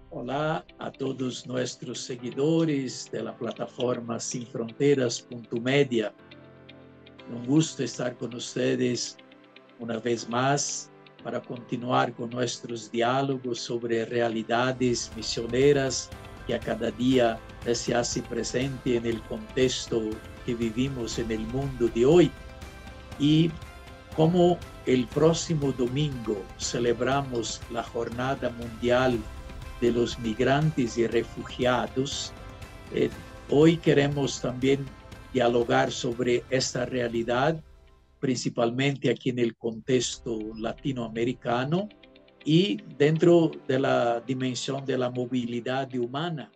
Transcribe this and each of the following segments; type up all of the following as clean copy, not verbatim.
Hola a todos nuestros seguidores de la plataforma sinfronteras.media. Un gusto estar con ustedes una vez más para continuar con nuestros diálogos sobre realidades misioneras que a cada día se hace presente en el contexto que vivimos en el mundo de hoy. Y como el próximo domingo celebramos la Jornada Mundial de los Migrantes y Refugiados, hoy queremos también dialogar sobre esta realidad, principalmente aquí en el contexto latinoamericano y dentro de la dimensión de la movilidad humana.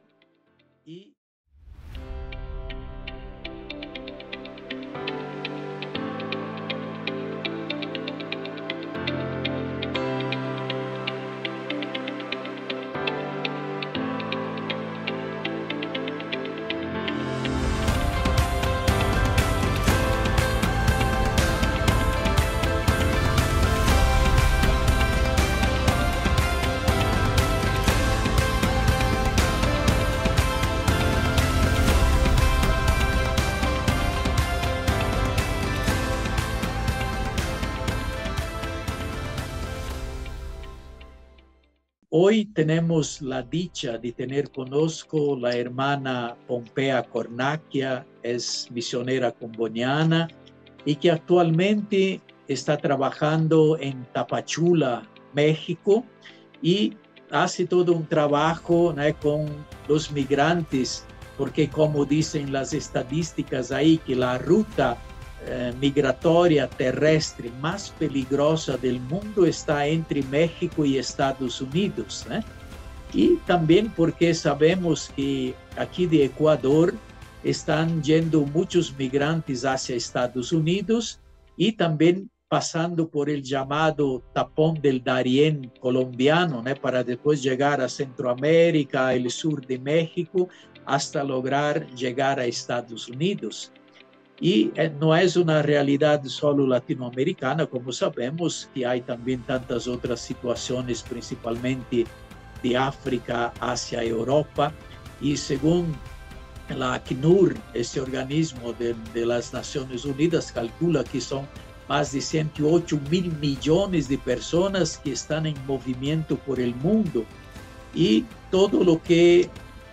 Hoy tenemos la dicha de tener conozco la hermana Pompea Cornacchia, es misionera comboniana y que actualmente está trabajando en Tapachula, México, y hace todo un trabajo, ¿no?, con los migrantes, porque como dicen las estadísticas ahí, que la ruta migratoria terrestre más peligrosa del mundo está entre México y Estados Unidos, ¿eh? Y también porque sabemos que aquí de Ecuador están yendo muchos migrantes hacia Estados Unidos y también pasando por el llamado tapón del Darién colombiano, ¿no?, para después llegar a Centroamérica, el sur de México, hasta lograr llegar a Estados Unidos. Y no es una realidad solo latinoamericana, como sabemos que hay también tantas otras situaciones, principalmente de África hacia Europa. Y según la ACNUR, ese organismo de las Naciones Unidas, calcula que son más de 108.000 millones de personas que están en movimiento por el mundo. Y todo lo que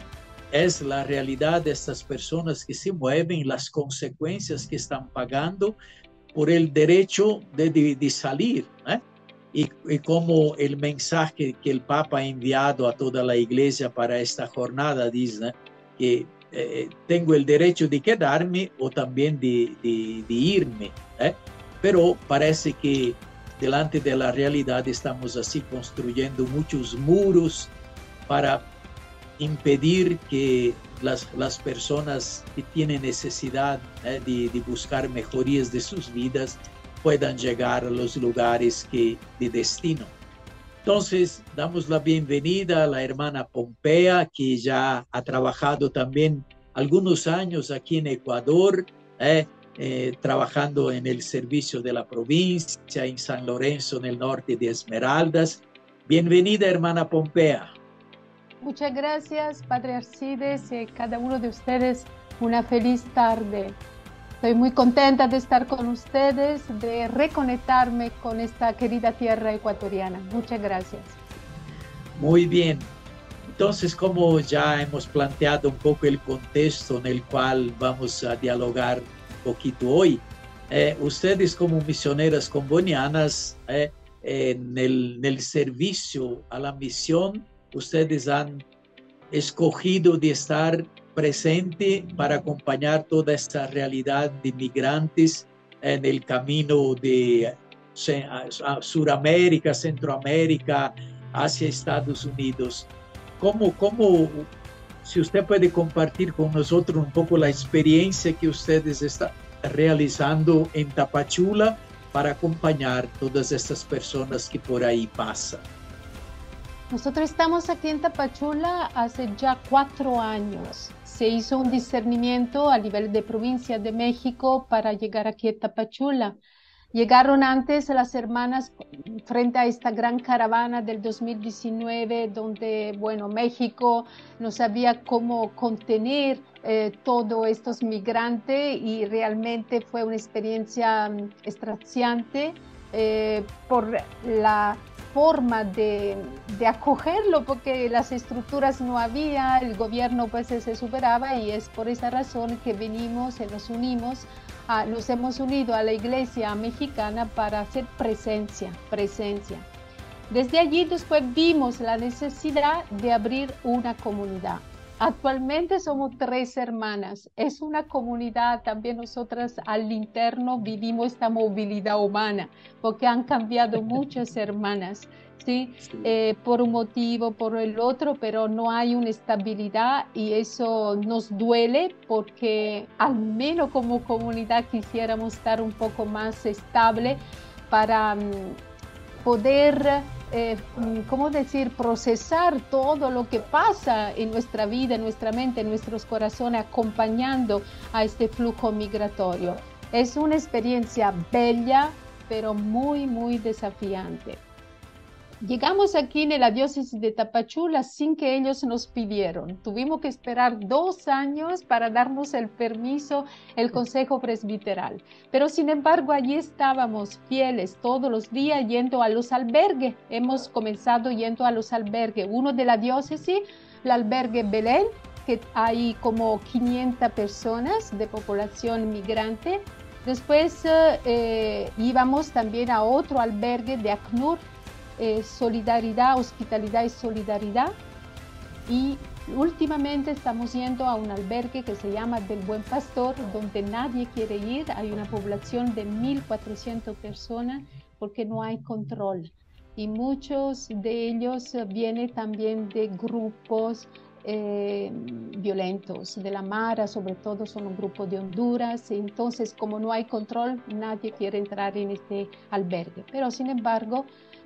es la realidad de estas personas que se mueven, las consecuencias que están pagando por el derecho de salir, ¿eh? Y como el mensaje que el Papa ha enviado a toda la iglesia para esta jornada dice, ¿eh?, que tengo el derecho de quedarme o también de irme, ¿eh? Pero parece que delante de la realidad estamos así construyendo muchos muros para impedir que las personas que tienen necesidad de buscar mejorías de sus vidas puedan llegar a los lugares de destino. Entonces, damos la bienvenida a la hermana Pompea, que ya ha trabajado también algunos años aquí en Ecuador, trabajando en el servicio de la provincia, en San Lorenzo, en el norte de Esmeraldas. Bienvenida, hermana Pompea. Muchas gracias, Padre Arcides, y cada uno de ustedes una feliz tarde. Estoy muy contenta de estar con ustedes, de reconectarme con esta querida tierra ecuatoriana. Muchas gracias. Muy bien. Entonces, como ya hemos planteado un poco el contexto en el cual vamos a dialogar un poquito hoy, ustedes como misioneras combonianas, en el servicio a la misión, ustedes han escogido de estar presente para acompañar toda esta realidad de migrantes en el camino de Suramérica, Centroamérica, hacia Estados Unidos. ¿Cómo, si usted puede compartir con nosotros un poco la experiencia que ustedes están realizando en Tapachula para acompañar todas estas personas que por ahí pasan? Nosotros estamos aquí en Tapachula hace ya 4 años. Se hizo un discernimiento a nivel de provincia de México para llegar aquí a Tapachula. Llegaron antes las hermanas frente a esta gran caravana del 2019, donde, bueno, México no sabía cómo contener todos estos migrantes y realmente fue una experiencia extraciante por la forma de acogerlo, porque las estructuras no había, el gobierno pues se superaba y es por esa razón que venimos y nos unimos. Nos hemos unido a la iglesia mexicana para hacer presencia. Desde allí después vimos la necesidad de abrir una comunidad. Actualmente somos 3 hermanas. Es una comunidad, también nosotras al interno vivimos esta movilidad humana, porque han cambiado muchas hermanas, ¿sí? Sí. Por un motivo, por el otro, pero no hay una estabilidad y eso nos duele porque al menos como comunidad quisiéramos estar un poco más estable para poder, ¿cómo decir?, procesar todo lo que pasa en nuestra vida, en nuestra mente, en nuestros corazones, acompañando a este flujo migratorio. Es una experiencia bella, pero muy, muy desafiante. Llegamos aquí en la diócesis de Tapachula sin que ellos nos pidieron. Tuvimos que esperar 2 años para darnos el permiso, el consejo presbiteral. Pero sin embargo, allí estábamos fieles todos los días yendo a los albergues. Hemos comenzado yendo a los albergues. Uno de la diócesis, el albergue Belén, que hay como 500 personas de población migrante. Después íbamos también a otro albergue de ACNUR, solidaridad, hospitalidad y solidaridad. Y últimamente estamos yendo a un albergue que se llama Del Buen Pastor, donde nadie quiere ir. Hay una población de 1.400 personas porque no hay control. Y muchos de ellos vienen también de grupos violentos, de la Mara, sobre todo son un grupo de Honduras. Entonces, como no hay control, nadie quiere entrar en este albergue. Pero sin embargo,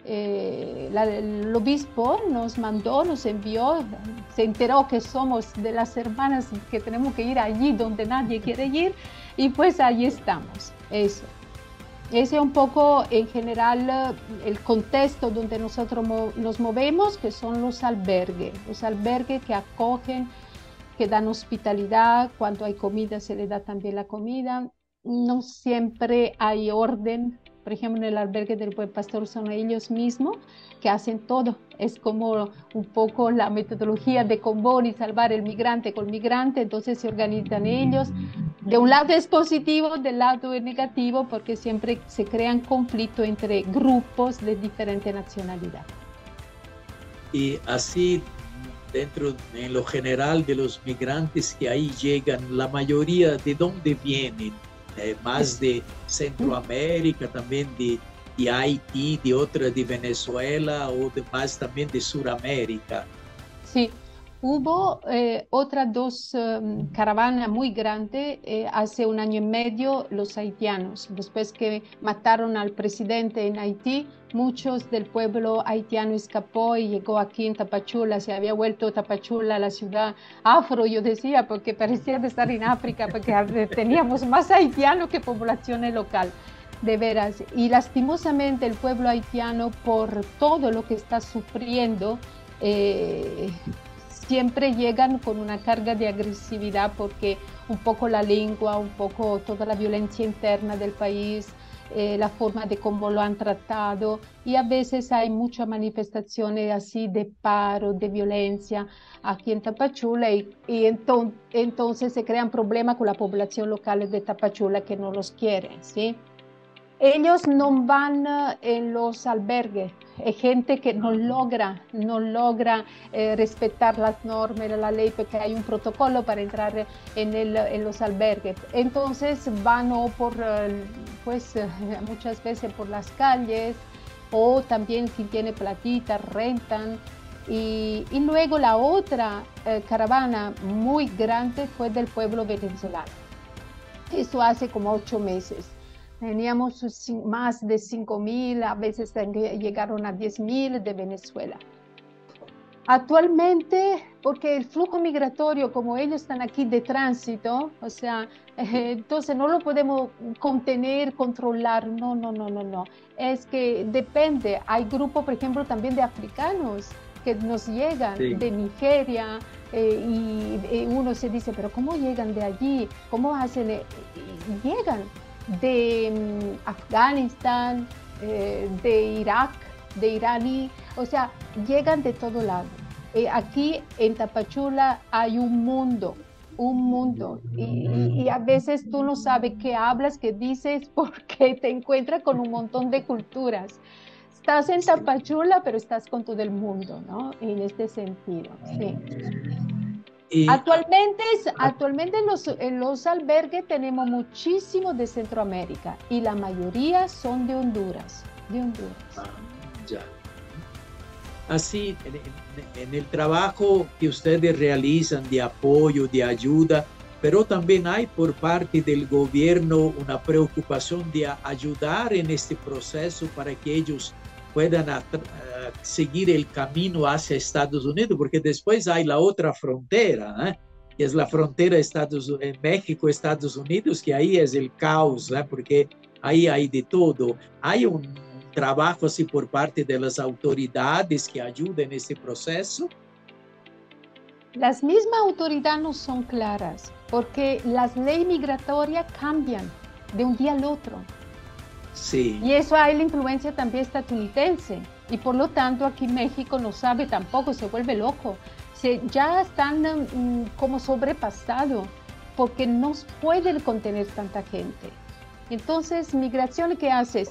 el obispo nos mandó, nos envió, se enteró que somos de las hermanas que tenemos que ir allí donde nadie quiere ir y pues allí estamos. Eso. Ese es un poco en general el contexto donde nosotros nos movemos, que son los albergues que acogen, que dan hospitalidad. Cuando hay comida se le da también la comida. No siempre hay orden. Por ejemplo, en el albergue del Buen Pastor son ellos mismos que hacen todo. Es como un poco la metodología de Comboni, salvar el migrante con migrante. Entonces se organizan ellos. De un lado es positivo, del lado es negativo, porque siempre se crean conflictos entre grupos de diferente nacionalidad. Y así, dentro, en lo general, de los migrantes que ahí llegan, la mayoría, ¿de dónde vienen? Más de Centroamérica, también de Haití, de otra de Venezuela o más también de Sudamérica. Sí, hubo otras 2 caravanas muy grandes hace 1 año y medio, los haitianos. Después que mataron al presidente en Haití, muchos del pueblo haitiano escapó y llegó aquí en Tapachula. Se había vuelto Tapachula la ciudad afro, yo decía, porque parecía de estar en África, porque teníamos más haitianos que población local. De veras, y lastimosamente el pueblo haitiano, por todo lo que está sufriendo, siempre llegan con una carga de agresividad, porque un poco la lengua, un poco toda la violencia interna del país, la forma de cómo lo han tratado, y a veces hay muchas manifestaciones así de paro, de violencia aquí en Tapachula, y entonces se crean problemas con la población local de Tapachula que no los quieren, ¿sí? Ellos no van en los albergues. Hay gente que no logra respetar las normas de la ley, porque hay un protocolo para entrar en los albergues. Entonces van o por, muchas veces por las calles, o también quien tiene platita rentan. Y luego la otra caravana muy grande fue del pueblo venezolano. Eso hace como 8 meses. Teníamos más de 5.000, a veces llegaron a 10.000 de Venezuela. Actualmente, porque el flujo migratorio, como ellos están aquí de tránsito, o sea, entonces no lo podemos contener, controlar, no, no, no, no, no. Es que depende, hay grupos, por ejemplo, también de africanos que nos llegan Sí, de Nigeria y uno se dice, pero ¿cómo llegan de allí? ¿Cómo hacen? Y llegan de Afganistán, de Irak, de Iraní, o sea, llegan de todo lado. Aquí en Tapachula hay un mundo, y a veces tú no sabes qué hablas, qué dices, porque te encuentras con un montón de culturas. Estás en sí. Tapachula, pero estás con todo el mundo, ¿no? En este sentido, sí. Y Actualmente en los albergues tenemos muchísimos de Centroamérica y la mayoría son de Honduras, de Honduras. ah, ya. Así, en el trabajo que ustedes realizan de apoyo, de ayuda, pero también hay por parte del gobierno una preocupación de ayudar en este proceso para que ellos puedan seguir el camino hacia Estados Unidos, porque después hay la otra frontera, ¿eh? Que es la frontera México, Estados Unidos, que ahí es el caos, ¿eh? Porque ahí hay de todo. Hay un trabajo así por parte de las autoridades que ayuden en este proceso. Las mismas autoridades no son claras porque las leyes migratorias cambian de un día al otro. Sí, Y eso hay la influencia también estadounidense. Y por lo tanto aquí México no sabe tampoco, se vuelve loco. Ya están como sobrepasados porque no pueden contener tanta gente. Entonces, migración, ¿qué hace?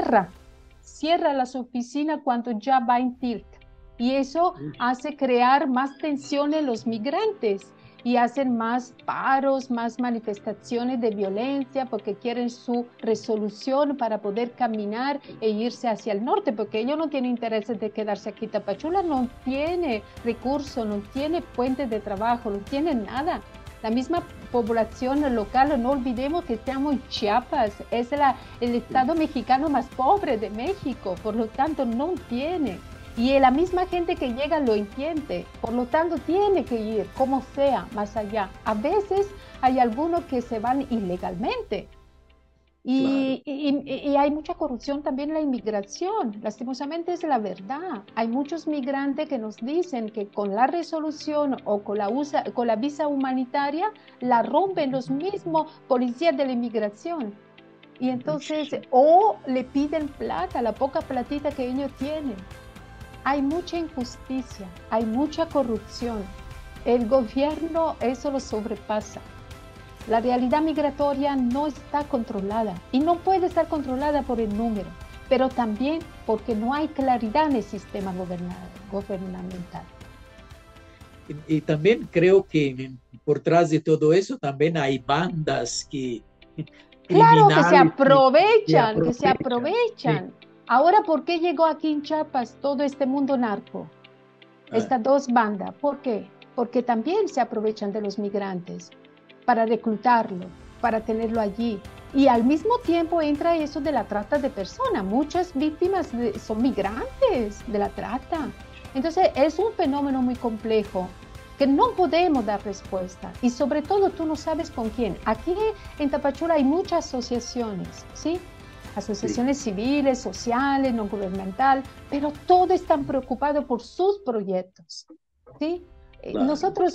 Cierra las oficinas cuando ya va en tilt. Y eso hace crear más tensión en los migrantes y hacen más paros, más manifestaciones de violencia porque quieren su resolución para poder caminar e irse hacia el norte, porque ellos no tienen interés de quedarse aquí. Tapachula no tiene recursos, no tiene fuentes de trabajo, no tiene nada. La misma población local, no olvidemos que estamos en Chiapas, es el estado mexicano más pobre de México, por lo tanto no tiene. Y la misma gente que llega lo entiende, por lo tanto tiene que ir como sea más allá. A veces hay algunos que se van ilegalmente claro. y hay mucha corrupción también en la inmigración. Lastimosamente es la verdad. Hay muchos migrantes que nos dicen que con la resolución o con la visa humanitaria la rompen los mismos policías de la inmigración. Y entonces, o le piden plata, la poca platita que ellos tienen. Hay mucha injusticia, hay mucha corrupción. El gobierno eso lo sobrepasa. La realidad migratoria no está controlada y no puede estar controlada por el número, pero también porque no hay claridad en el sistema gubernamental. Y también creo que por detrás de todo eso también hay bandas Claro que se criminales aprovechan, que se aprovechan. Sí, aprovechan. Ahora, ¿por qué llegó aquí en Chiapas todo este mundo narco? ah, Estas dos bandas. ¿Por qué? Porque también se aprovechan de los migrantes para reclutarlo, para tenerlo allí. Y al mismo tiempo entra eso de la trata de personas. Muchas víctimas son migrantes de la trata. Entonces es un fenómeno muy complejo que no podemos dar respuesta. Y sobre todo tú no sabes con quién. Aquí en Tapachula hay muchas asociaciones, ¿sí? sí, Asociaciones civiles, sociales, no gubernamentales, pero todos están preocupados por sus proyectos, ¿sí? claro. Nosotros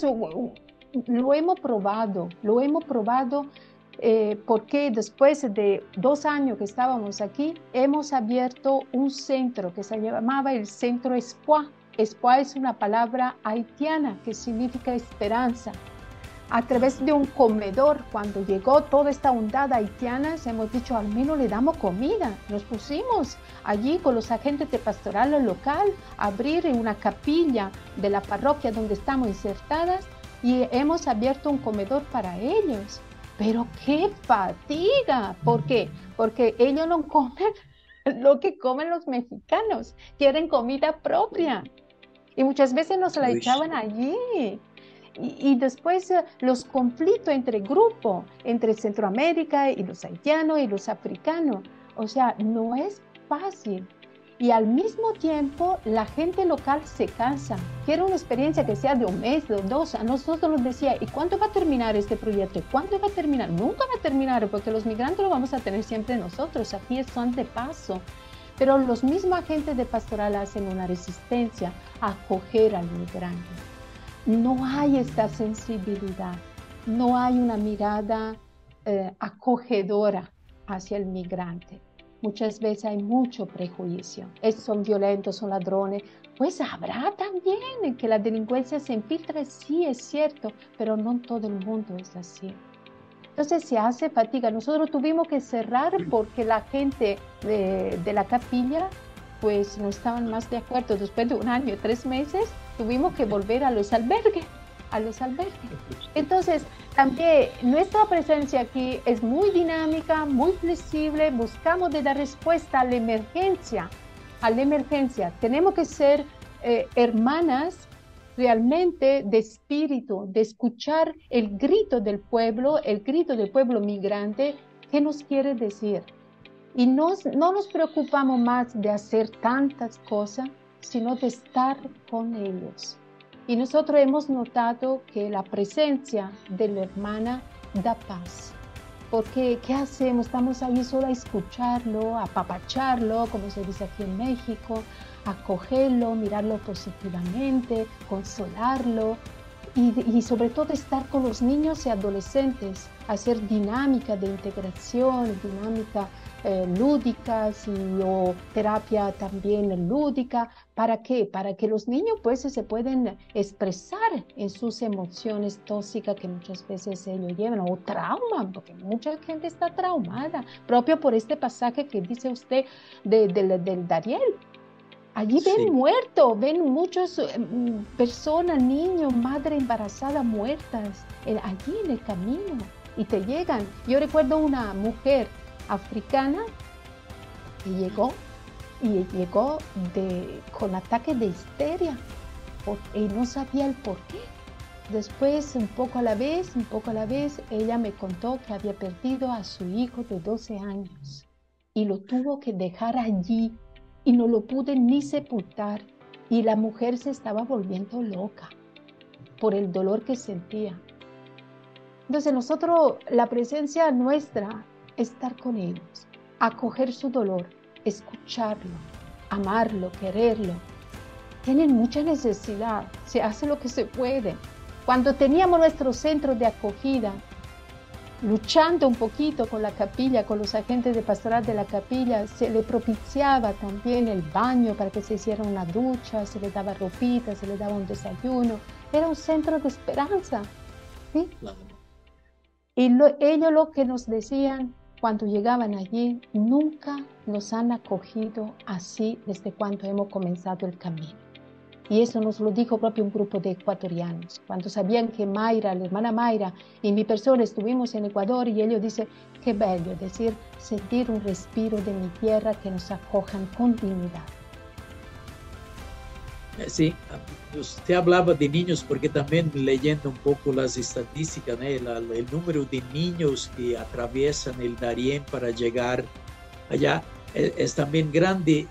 lo hemos probado porque después de 2 años que estábamos aquí, hemos abierto un centro que se llamaba el Centro Espoir. Espoir es una palabra haitiana que significa esperanza. A través de un comedor, cuando llegó toda esta ondada haitiana, hemos dicho, al menos le damos comida. Nos pusimos allí con los agentes de pastoral local a abrir una capilla de la parroquia donde estamos insertadas y hemos abierto un comedor para ellos. Pero qué fatiga. ¿Por qué? Porque ellos no comen lo que comen los mexicanos. Quieren comida propia. Y muchas veces nos la Uy, echaban allí. Y después los conflictos entre grupos, entre Centroamérica y los haitianos y los africanos. O sea, no es fácil. Y al mismo tiempo, la gente local se cansa. Quiere una experiencia que sea de un mes, de dos. A nosotros nos decía, ¿y cuándo va a terminar este proyecto? ¿Cuándo va a terminar? Nunca va a terminar, porque los migrantes lo vamos a tener siempre nosotros. Aquí son de paso. Pero los mismos agentes de pastoral hacen una resistencia a acoger al migrante. No hay esta sensibilidad, no hay una mirada acogedora hacia el migrante. Muchas veces hay mucho prejuicio. Son violentos, son ladrones. Pues habrá también que la delincuencia se infiltre, sí, es cierto, pero no todo el mundo es así. Entonces se hace fatiga. Nosotros tuvimos que cerrar porque la gente de la capilla pues no estaban más de acuerdo. Después de 1 año y 3 meses tuvimos que volver a los albergues. Entonces, también nuestra presencia aquí es muy dinámica, muy flexible, buscamos de dar respuesta a la emergencia, Tenemos que ser hermanas realmente de espíritu, de escuchar el grito del pueblo migrante, ¿qué nos quiere decir? Y no nos preocupamos más de hacer tantas cosas, sino de estar con ellos. Y nosotros hemos notado que la presencia de la hermana da paz. Porque, ¿qué hacemos? Estamos ahí solo a escucharlo, a apapacharlo, como se dice aquí en México, acogerlo, mirarlo positivamente, consolarlo. Y sobre todo estar con los niños y adolescentes, hacer dinámica de integración, dinámica lúdicas o terapia también lúdica. ¿Para qué? Para que los niños pues se pueden expresar en sus emociones tóxicas que muchas veces ellos llevan, o trauma, porque mucha gente está traumada, propio por este pasaje que dice usted del Dariel. Allí ven muertos, ven muchas personas, niños, madre embarazada muertas, allí en el camino, y te llegan. Yo recuerdo una mujer africana que llegó con ataque de histeria y no sabía el por qué. Después, un poco a la vez, ella me contó que había perdido a su hijo de 12 años y lo tuvo que dejar allí y no lo pude ni sepultar, y la mujer se estaba volviendo loca por el dolor que sentía. Entonces nosotros, la presencia nuestra, estar con ellos, acoger su dolor, escucharlo, amarlo, quererlo. Tienen mucha necesidad, se hace lo que se puede. Cuando teníamos nuestro centro de acogida, luchando un poquito con la capilla, con los agentes de pastoral de la capilla, se le propiciaba también el baño para que se hiciera una ducha, se le daba ropita, se le daba un desayuno. Era un centro de esperanza, ¿sí? Y ellos lo que nos decían cuando llegaban allí, nunca nos han acogido así desde cuando hemos comenzado el camino. Y eso nos lo dijo propio un grupo de ecuatorianos, cuando sabían que Mayra, la hermana Mayra, y mi persona estuvimos en Ecuador, y ellos dicen, qué bello, decir, sentir un respiro de mi tierra, que nos acojan con dignidad. Sí, usted hablaba de niños porque también leyendo un poco las estadísticas, el número de niños que atraviesan el Darién para llegar allá es también grande.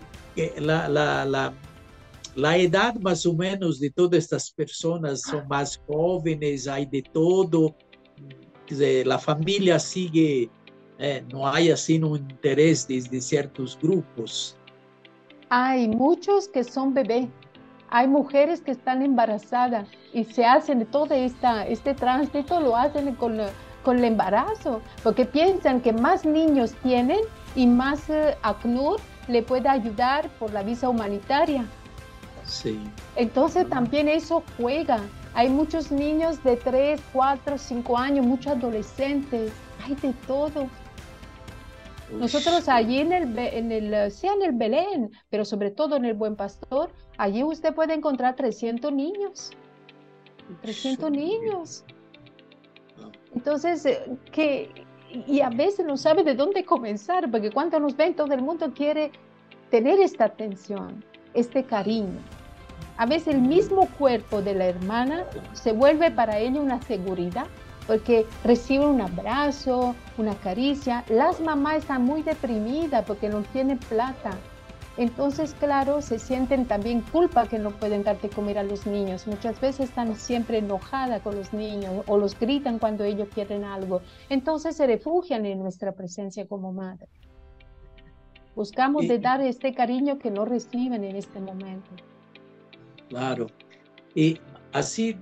La edad más o menos de todas estas personas son más jóvenes, hay de todo. La familia sigue, no hay así un interés desde ciertos grupos. Hay muchos que son bebés, hay mujeres que están embarazadas y se hacen todo este tránsito, lo hacen con el embarazo, porque piensan que más niños tienen y más ACNUR le puede ayudar por la visa humanitaria. Sí. Entonces también eso juega. Hay muchos niños de 3, 4, 5 años, muchos adolescentes, hay de todo. Nosotros allí en el Belén, pero sobre todo en el Buen Pastor, allí usted puede encontrar 300 niños. 300 niños. Entonces, y a veces no sabe de dónde comenzar, porque cuando nos ven todo el mundo quiere tener esta atención, este cariño. A veces el mismo cuerpo de la hermana se vuelve para ella una seguridad, porque reciben un abrazo, una caricia. Las mamás están muy deprimidas porque no tienen plata. Entonces, claro, se sienten también culpa que no pueden darte comer a los niños. Muchas veces están siempre enojadas con los niños o los gritan cuando ellos quieren algo. Entonces se refugian en nuestra presencia como madre. Buscamos Y, de dar este cariño que no reciben en este momento. claro. Y así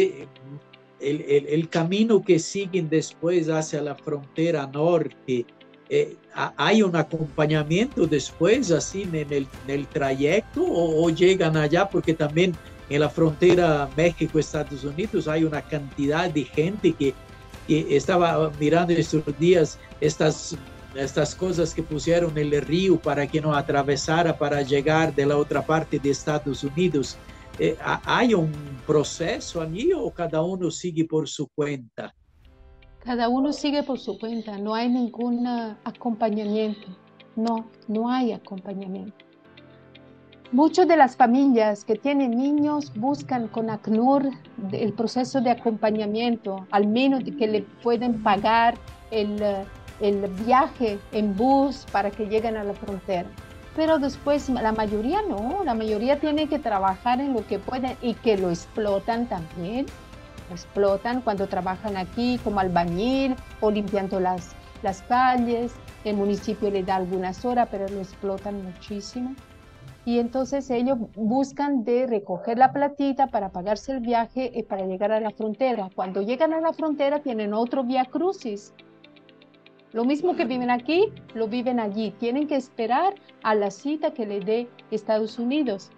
el camino que siguen después hacia la frontera norte, ¿hay un acompañamiento después así en el trayecto o llegan allá? Porque también en la frontera México-Estados Unidos hay una cantidad de gente que estaba mirando estos días estas cosas que pusieron en el río para que no atravesara para llegar de la otra parte de Estados Unidos. ¿Hay un proceso allí o cada uno sigue por su cuenta? Cada uno sigue por su cuenta, no hay ningún acompañamiento. No hay acompañamiento. Muchas de las familias que tienen niños buscan con ACNUR el proceso de acompañamiento, al menos de que le pueden pagar el viaje en bus para que lleguen a la frontera. Pero después la mayoría no, la mayoría tiene que trabajar en lo que pueden y que lo explotan también. Lo explotan cuando trabajan aquí como albañil o limpiando las calles. El municipio le da algunas horas, pero lo explotan muchísimo. Y entonces ellos buscan de recoger la platita para pagarse el viaje y para llegar a la frontera. Cuando llegan a la frontera tienen otro vía crucis. Lo mismo que viven aquí, lo viven allí. Tienen que esperar a la cita que le dé Estados Unidos.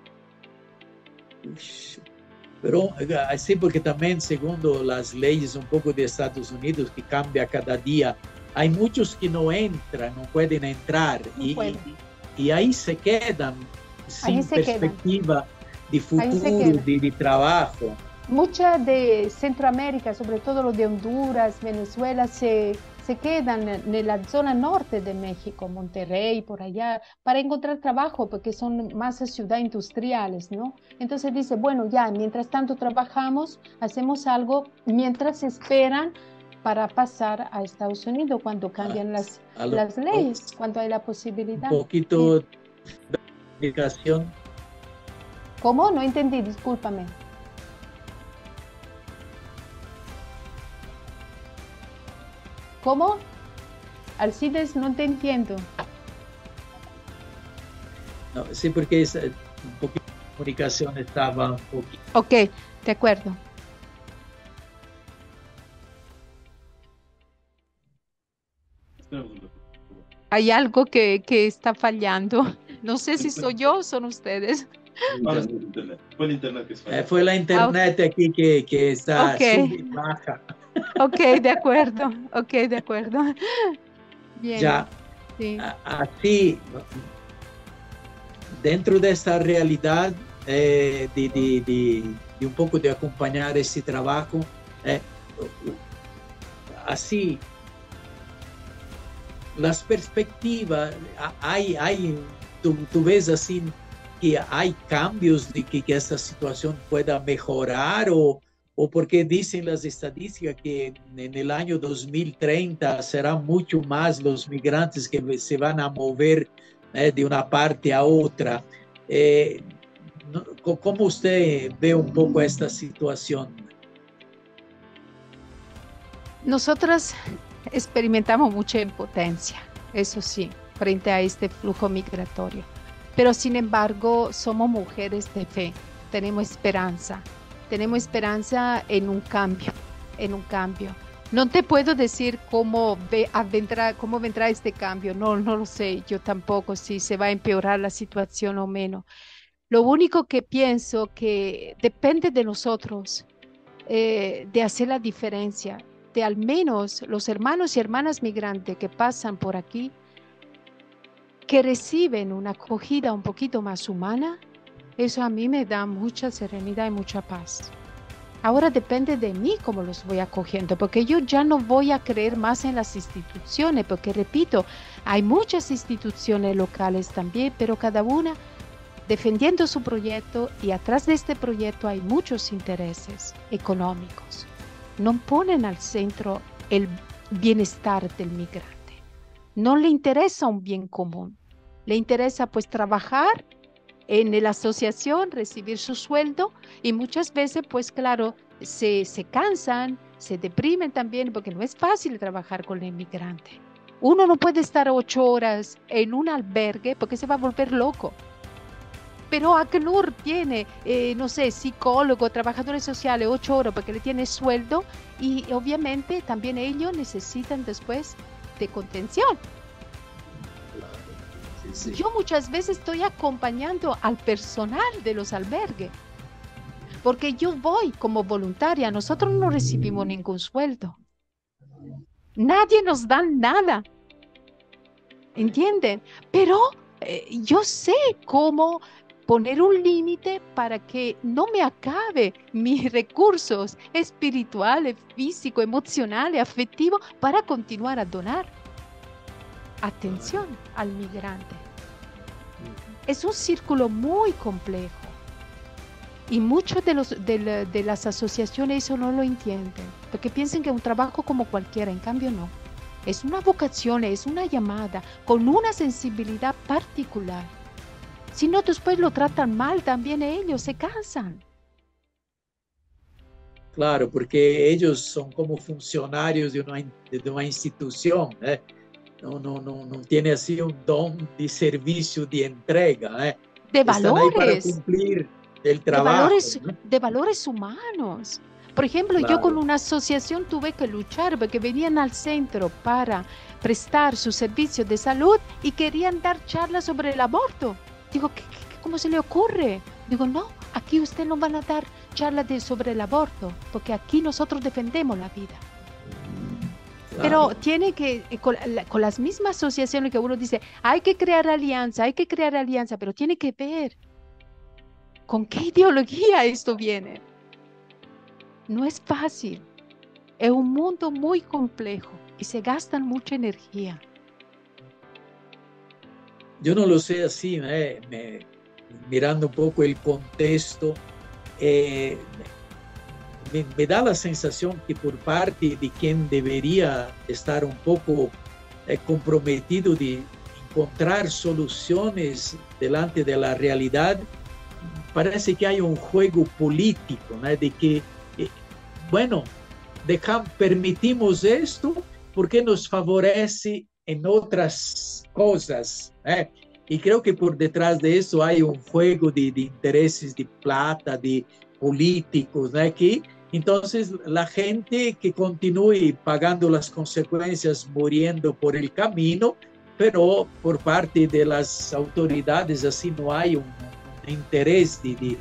Pero así porque también segundo las leyes un poco de Estados Unidos que cambia cada día, hay muchos que no entran, no pueden entrar y ahí se quedan sin perspectiva de futuro, de trabajo. Muchas de Centroamérica, sobre todo los de Honduras, Venezuela, se quedan en la zona norte de México, Monterrey, por allá, para encontrar trabajo, porque son más ciudades industriales, ¿no? Entonces dice, bueno, ya, mientras tanto trabajamos, hacemos algo, mientras esperan para pasar a Estados Unidos cuando cambian las leyes, cuando hay la posibilidad. Un poquito de explicación. ¿Cómo? No entendí, discúlpame. ¿Cómo? Alcides, no te entiendo. No, sí, porque un poquito de comunicación estaba un poquito. Ok, de acuerdo. Hay algo que está fallando. No sé si soy yo o son ustedes. Fue el internet que falló. Fue la internet aquí que está sub y baja. Ok, de acuerdo. Ok, de acuerdo. Bien. Ya, sí. Así, dentro de esta realidad de un poco de acompañar ese trabajo, así, las perspectivas, tú ves así que hay cambios de que esta situación pueda mejorar o porque dicen las estadísticas que en el año 2030 serán mucho más los migrantes que se van a mover de una parte a otra. ¿Cómo usted ve un poco esta situación? Nosotras experimentamos mucha impotencia, eso sí, frente a este flujo migratorio. Pero sin embargo, somos mujeres de fe, tenemos esperanza en un cambio, No te puedo decir cómo vendrá este cambio, no lo sé, yo tampoco, si se va a empeorar la situación o menos. Lo único que pienso que depende de nosotros, de hacer la diferencia, de al menos los hermanos y hermanas migrantes que pasan por aquí, que reciben una acogida un poquito más humana. Eso a mí me da mucha serenidad y mucha paz. Ahora depende de mí cómo los voy acogiendo, porque yo ya no voy a creer más en las instituciones, porque repito, hay muchas instituciones locales también, pero cada una defendiendo su proyecto y atrás de este proyecto hay muchos intereses económicos. No ponen al centro el bienestar del migrante. No le interesa un bien común. Le interesa pues trabajar en la asociación, recibir su sueldo y muchas veces pues claro, se cansan, se deprimen también porque no es fácil trabajar con el inmigrante. Uno no puede estar 8 horas en un albergue porque se va a volver loco. Pero ACNUR tiene, no sé, psicólogo, trabajadores sociales, 8 horas porque le tiene sueldo y obviamente también ellos necesitan después de contención. Sí. Yo muchas veces estoy acompañando al personal de los albergues porque yo voy como voluntaria, nosotros no recibimos ningún sueldo. Nadie nos da nada, ¿entienden? Pero yo sé cómo poner un límite para que no me acabe mis recursos espirituales, físicos, emocionales, afectivos para continuar a donar atención al migrante. Es un círculo muy complejo y muchos de las asociaciones eso no lo entienden porque piensan que es un trabajo como cualquiera, en cambio no. Es una vocación, es una llamada con una sensibilidad particular. Si no, después lo tratan mal, también ellos se cansan. Claro, porque ellos son como funcionarios de una institución, ¿eh? No tiene así un don de servicio, de entrega, ¿eh? De Están ahí para valores. cumplir el trabajo, ¿no? De valores humanos. Por ejemplo, claro. Yo con una asociación tuve que luchar porque venían al centro para prestar su servicio de salud y querían dar charlas sobre el aborto. Digo, ¿cómo se le ocurre? Digo, no, aquí usted no van a dar charlas sobre el aborto porque aquí nosotros defendemos la vida. Claro. Pero tiene que, con las mismas asociaciones que uno dice, hay que crear alianza, pero tiene que ver con qué ideología esto viene. No es fácil, es un mundo muy complejo y se gastan mucha energía. Yo no lo sé así, mirando un poco el contexto, me da la sensación que por parte de quien debería estar un poco comprometido de encontrar soluciones delante de la realidad, parece que hay un juego político, ¿no? De que, bueno, permitimos esto porque nos favorece en otras cosas, ¿eh? Y creo que por detrás de eso hay un juego de intereses, de plata, de políticos, ¿no? Que entonces la gente que continúe pagando las consecuencias, muriendo por el camino, pero por parte de las autoridades así no hay un interés de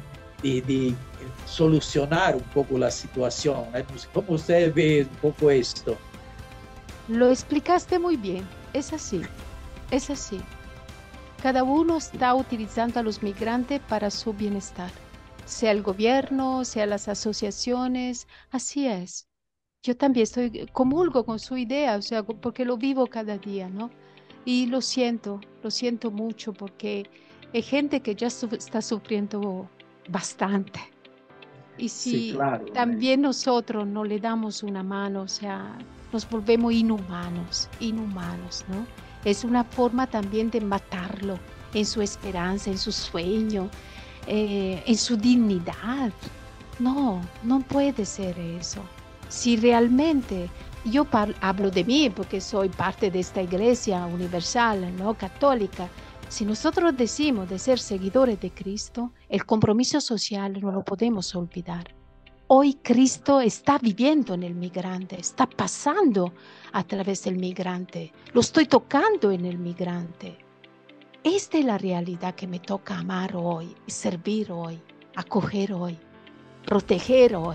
solucionar un poco la situación. ¿Cómo usted ve un poco esto? Lo explicaste muy bien, es así, es así. Cada uno está utilizando a los migrantes para su bienestar, sea el gobierno, sea las asociaciones, así es. Yo también comulgo con su idea, o sea, porque lo vivo cada día, ¿no? Y lo siento mucho porque hay gente que ya está sufriendo bastante. Y si sí, claro, también nosotros no le damos una mano, o sea, nos volvemos inhumanos, ¿no? Es una forma también de matarlo en su esperanza, en su sueño, en su dignidad. No puede ser eso. Si realmente, yo hablo de mí porque soy parte de esta iglesia universal, ¿no? Católica. Si nosotros decimos de ser seguidores de Cristo, el compromiso social no lo podemos olvidar. Hoy Cristo está viviendo en el migrante, está pasando a través del migrante, lo estoy tocando en el migrante. Esta es la realidad que me toca amar hoy, servir hoy, acoger hoy, proteger hoy.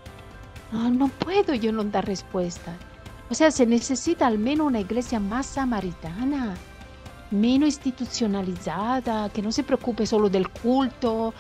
No puedo yo no dar respuesta. O sea, se necesita al menos una iglesia más samaritana, menos institucionalizada, que no se preocupe solo del culto,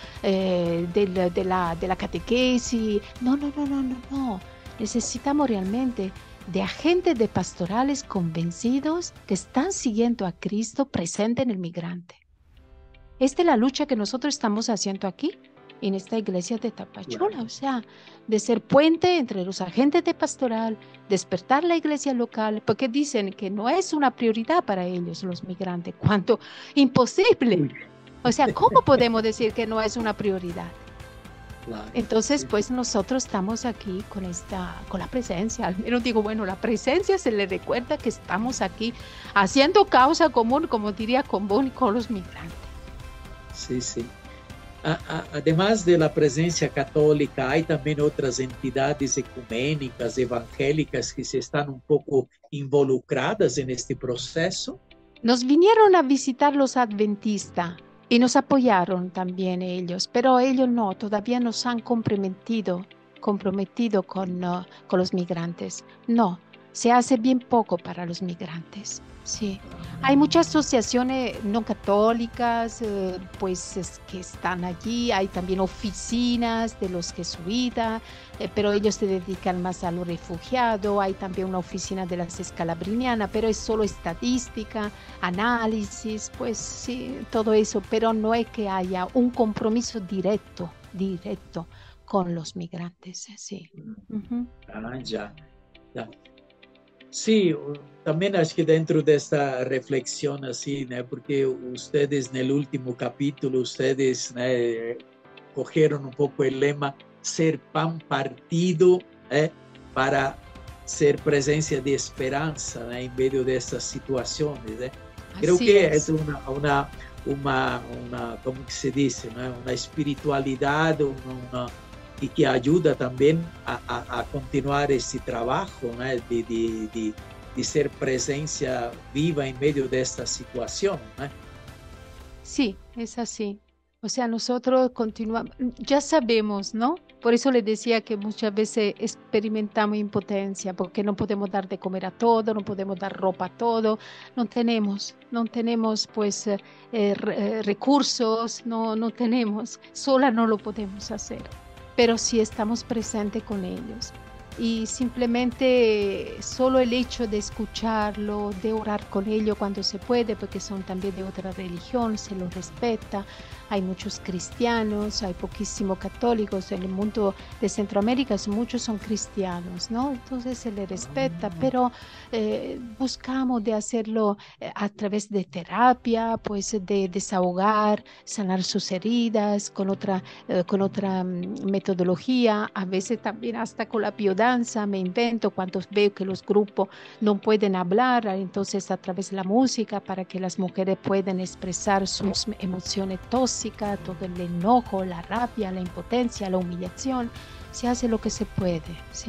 de la catequesis. No. Necesitamos realmente de agentes de pastorales convencidos que están siguiendo a Cristo presente en el migrante. Esta es la lucha que nosotros estamos haciendo aquí. en esta iglesia de Tapachula, o sea, de ser puente entre los agentes de pastoral, despertar la iglesia local, porque dicen que no es una prioridad para ellos los migrantes, cuanto imposible. O sea, ¿cómo podemos decir que no es una prioridad? Claro, Entonces, sí. pues nosotros estamos aquí con la presencia. Al menos digo, bueno, la presencia se le recuerda que estamos aquí haciendo causa común, como diría Comboni, con los migrantes. Sí, sí. Además de la presencia católica, hay también otras entidades ecuménicas, evangélicas, que se están un poco involucradas en este proceso. Nos vinieron a visitar los adventistas y nos apoyaron también ellos, pero ellos no, todavía nos han comprometido con los migrantes. No, se hace bien poco para los migrantes. Sí, hay muchas asociaciones no católicas, que están allí. Hay también oficinas de los jesuitas, pero ellos se dedican más a los refugiados. Hay también una oficina de las escalabrinianas, pero es solo estadística, análisis, pues sí, todo eso, pero no es que haya un compromiso directo con los migrantes, sí. Uh-huh. Ya, ya. Sí, también acho que dentro de esta reflexión así, ¿no? Porque ustedes en el último capítulo, ustedes, ¿no?, cogieron un poco el lema ser pan partido, para ser presencia de esperanza, ¿no?, en medio de estas situaciones, ¿eh? Creo Así que es. es una ¿cómo que se dice?, ¿no?, una espiritualidad, y que ayuda también a continuar ese trabajo, ¿no?, de ser presencia viva en medio de esta situación, ¿no? Sí, es así. O sea, nosotros continuamos, ya sabemos, ¿no? Por eso les decía que muchas veces experimentamos impotencia, porque no podemos dar de comer a todo, no podemos dar ropa a todo, no tenemos pues recursos, no tenemos, sola no lo podemos hacer, pero sí estamos presentes con ellos. Y simplemente solo el hecho de escucharlo, de orar con ellos cuando se puede, porque son también de otra religión, se los respeta. Hay muchos cristianos, hay poquísimos católicos. En el mundo de Centroamérica muchos son cristianos, ¿no? Entonces se les respeta, pero buscamos de hacerlo a través de terapia, pues de desahogar, sanar sus heridas con otra metodología, a veces también hasta con la biodanza. Me invento cuando veo que los grupos no pueden hablar, entonces a través de la música, para que las mujeres puedan expresar sus emociones tóxicas, todo el enojo, la rabia, la impotencia, la humillación. Se hace lo que se puede,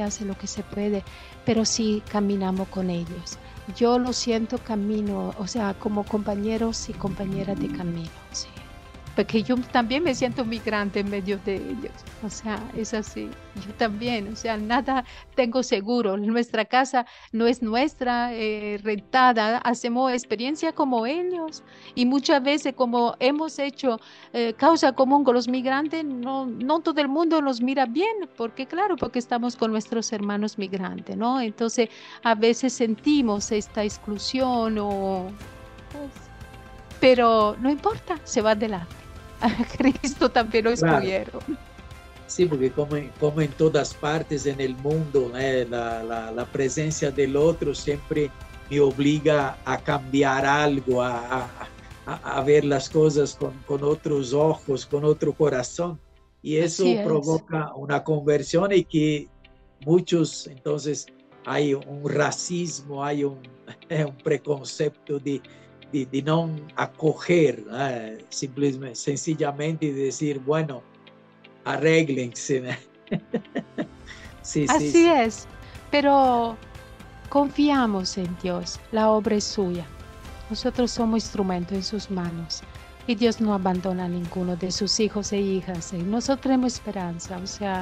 pero sí caminamos con ellos. Yo lo siento, camino, o sea, como compañeros y compañeras de camino, sí. Porque yo también me siento migrante en medio de ellos, o sea, es así, yo también, o sea, nada tengo seguro. Nuestra casa no es nuestra, rentada, hacemos experiencia como ellos, y muchas veces como hemos hecho causa común con los migrantes, no todo el mundo nos mira bien, porque claro, porque estamos con nuestros hermanos migrantes, ¿no? Entonces a veces sentimos esta exclusión pues, pero no importa, se va adelante. A Cristo también lo excluyeron. Claro. Sí, porque como en todas partes en el mundo, la presencia del otro siempre me obliga a cambiar algo, a ver las cosas con otros ojos, con otro corazón. Y eso provoca una conversión, y que muchos, entonces, hay un racismo, hay un preconcepto de no acoger, simplesmente, sencillamente decir, bueno, arréglense. Sí, así sí. Es, pero confiamos en Dios, la obra es suya. Nosotros somos instrumentos en sus manos, y Dios no abandona a ninguno de sus hijos e hijas. Nosotros tenemos esperanza, o sea,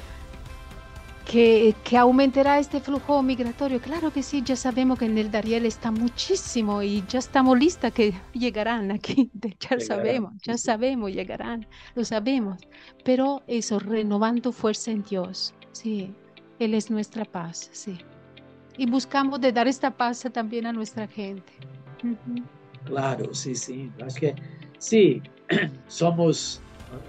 que aumentará este flujo migratorio. Claro que sí, ya sabemos que en el Dariel está muchísimo, y ya estamos listas que llegarán aquí, ya sabemos, llegarán, lo sabemos, pero eso, renovando fuerza en Dios, sí, Él es nuestra paz, sí, y buscamos de dar esta paz también a nuestra gente. Claro, sí, sí, es que sí, somos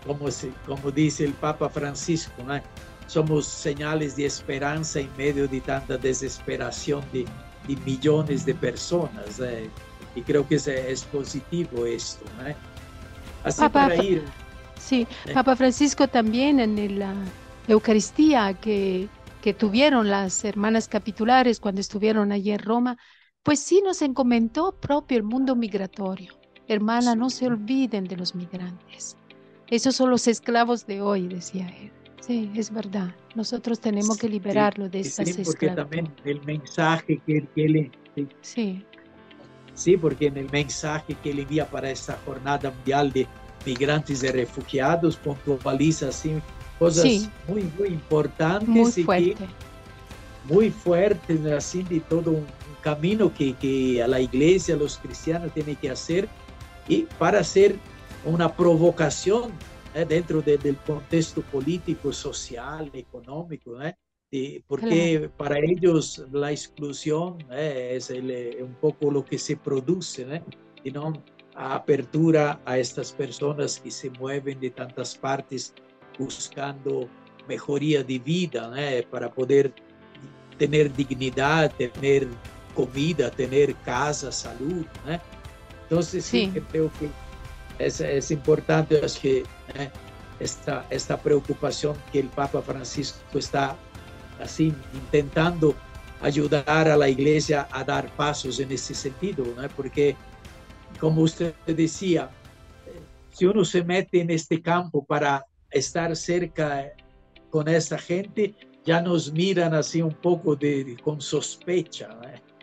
como dice el Papa Francisco, ¿no? Somos señales de esperanza en medio de tanta desesperación de millones de personas. Y creo que es positivo esto, ¿no? Así Papa, para ir. Sí, Papa Francisco también en la Eucaristía que tuvieron las hermanas capitulares cuando estuvieron allí en Roma, pues sí nos encomendó propio el mundo migratorio. Hermana, no se olviden de los migrantes. Esos son los esclavos de hoy, decía él. Sí, es verdad. Nosotros tenemos que liberarlo de estas sí, porque esclavitud. también el mensaje que él Sí. Sí, porque en el mensaje que él envía para esta Jornada Mundial de Migrantes y Refugiados puntualiza así cosas muy, muy importantes muy fuerte. muy fuertes, así de todo un camino que a la iglesia, a los cristianos tienen que hacer y para hacer una provocación dentro del contexto político, social, económico, porque para ellos la exclusión es un poco lo que se produce, y no apertura a estas personas que se mueven de tantas partes buscando mejoría de vida, para poder tener dignidad, tener comida, tener casa, salud. Entonces sí, creo que es importante que esta preocupación que el Papa Francisco está así intentando ayudar a la iglesia a dar pasos en ese sentido, porque como usted decía, si uno se mete en este campo para estar cerca con esa gente, ya nos miran así un poco con sospecha.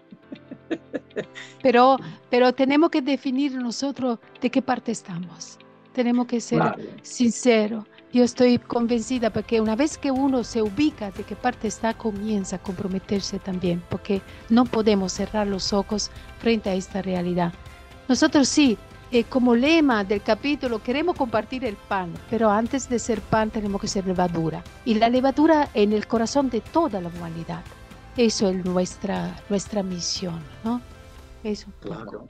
Pero tenemos que definir nosotros de qué parte estamos. Tenemos que ser sinceros. Yo estoy convencida porque una vez que uno se ubica de qué parte está, comienza a comprometerse también, porque no podemos cerrar los ojos frente a esta realidad. Nosotros sí, como lema del capítulo, queremos compartir el pan, pero antes de ser pan tenemos que ser levadura. Y la levadura en el corazón de toda la humanidad. Eso es nuestra misión, ¿no? Eso. Claro.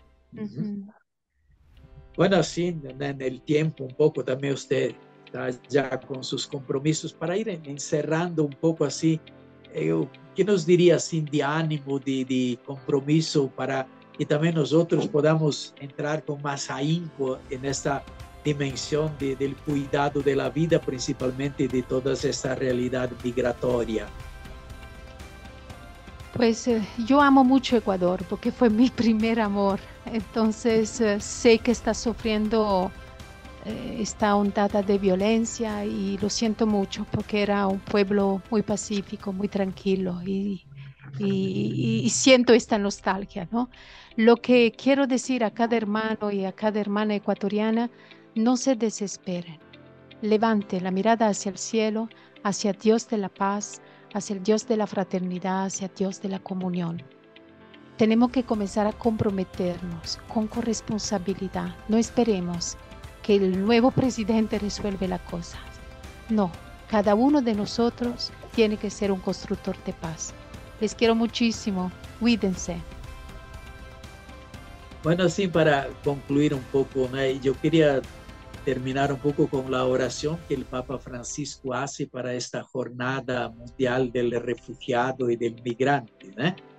Bueno, sí, en el tiempo un poco también usted está ya con sus compromisos para ir encerrando un poco así, ¿qué nos diría sin de ánimo, de compromiso para que también nosotros podamos entrar con más ahínco en esta dimensión del cuidado de la vida, principalmente de toda esta realidad migratoria? Pues yo amo mucho Ecuador porque fue mi primer amor, entonces sé que está sufriendo esta ondada de violencia y lo siento mucho porque era un pueblo muy pacífico, muy tranquilo y siento esta nostalgia, ¿no? Lo que quiero decir a cada hermano y a cada hermana ecuatoriana, no se desesperen, levante la mirada hacia el cielo, hacia Dios de la paz, hacia el Dios de la fraternidad, hacia Dios de la comunión. Tenemos que comenzar a comprometernos con corresponsabilidad. No esperemos que el nuevo presidente resuelva las cosas. No, cada uno de nosotros tiene que ser un constructor de paz. Les quiero muchísimo. Cuídense. Bueno, sí, para concluir un poco, yo quería terminar un poco con la oración que el Papa Francisco hace para esta Jornada Mundial del Refugiado y del Migrante.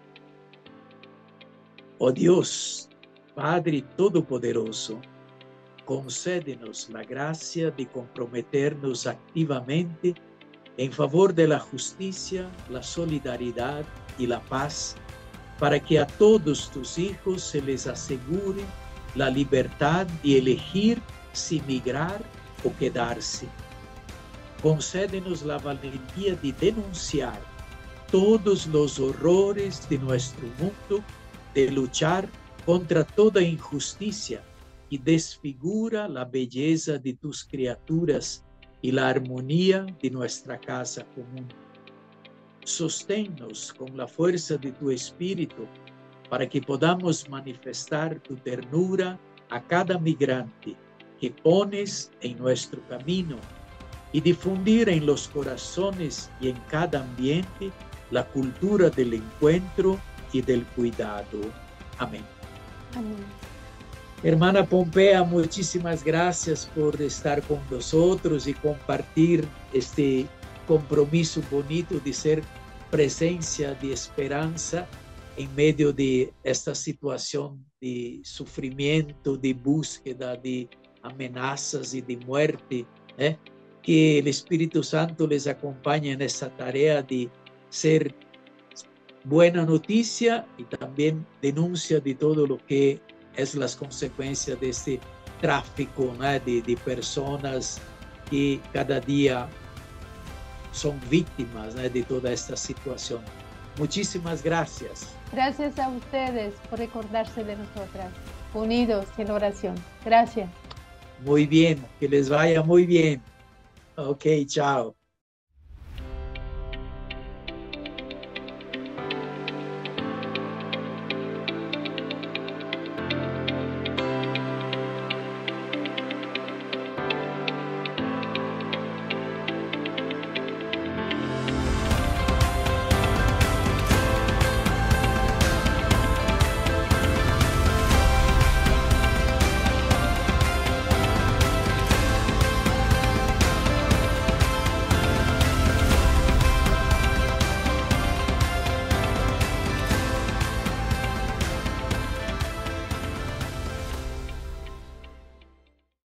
Oh Dios, Padre Todopoderoso, concédenos la gracia de comprometernos activamente en favor de la justicia, la solidaridad y la paz, para que a todos tus hijos se les asegure la libertad de elegir si migrar o quedarse. Concédenos la valentía de denunciar todos los horrores de nuestro mundo, de luchar contra toda injusticia y desfigura la belleza de tus criaturas y la armonía de nuestra casa común. Sosténnos con la fuerza de tu Espíritu para que podamos manifestar tu ternura a cada migrante que pones en nuestro camino y difundir en los corazones y en cada ambiente la cultura del encuentro y del cuidado. Amén. Amén. Hermana Pompea, muchísimas gracias por estar con nosotros y compartir este compromiso bonito de ser presencia de esperanza en medio de esta situación de sufrimiento, de búsqueda, de amenazas y de muerte. Que el Espíritu Santo les acompañe en esta tarea de ser buena noticia y también denuncia de todo lo que es las consecuencias de este tráfico, ¿no? de personas que cada día son víctimas, ¿no? de toda esta situación. Muchísimas gracias. Gracias a ustedes por recordarse de nosotras, unidos en oración. Gracias. Muy bien, que les vaya muy bien. Ok, chao.